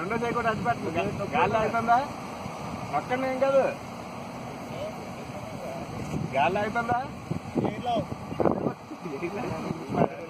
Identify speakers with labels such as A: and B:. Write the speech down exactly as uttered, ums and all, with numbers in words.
A: రెండో చేయకుండా అడ్డు పెట్టు గాలి ఆగుతుందా పక్కన ఏం కాదు గాలి ఆగుతుందా